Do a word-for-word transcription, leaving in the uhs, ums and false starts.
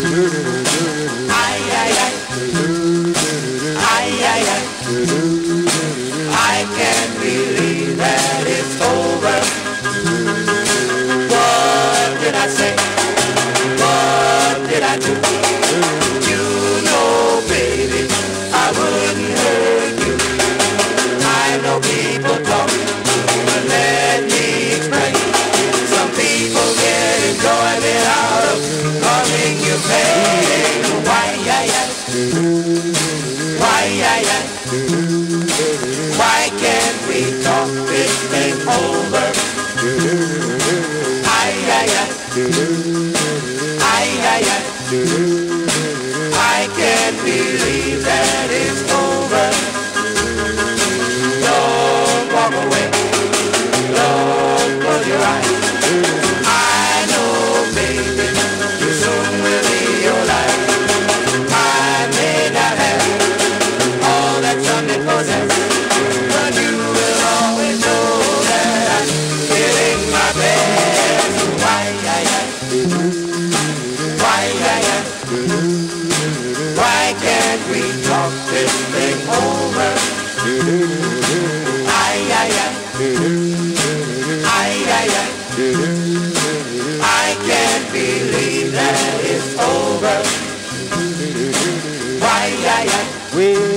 Ay, ay, ay. Ay, ay, ay. I can't believe that it's over. What did I say? What did I do? You know, baby, I wouldn't hurt you. I know people talk, but let me explain. Some people get enjoyment out of causing you pain. Why, yeah, yeah. Why, yeah, yeah. Why can't we talk this thing over? Ay, ay, ay. Ay, ay, ay. I can't believe that it's over. Don't walk away. Don't close your eyes. I know, baby, you soon will be your life. I may not have all that Sunday possess, but you will always know that I'm giving my best. Why, ay, ay. Why, ay, ay. Why can't we talk this thing over? Ay, ay, ay. Ay, ay, ay. I can't believe that it's over. Why, ay, ay.